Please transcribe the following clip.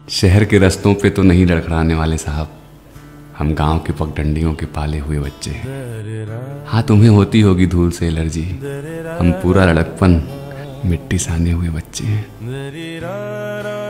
शहर के रास्तों पे तो नहीं लड़खड़ाने वाले साहब, हम गांव के पगडंडियों के पाले हुए बच्चे हैं। हाँ, तुम्हें होती होगी धूल से एलर्जी, हम पूरा लड़कपन मिट्टी साने हुए बच्चे हैं।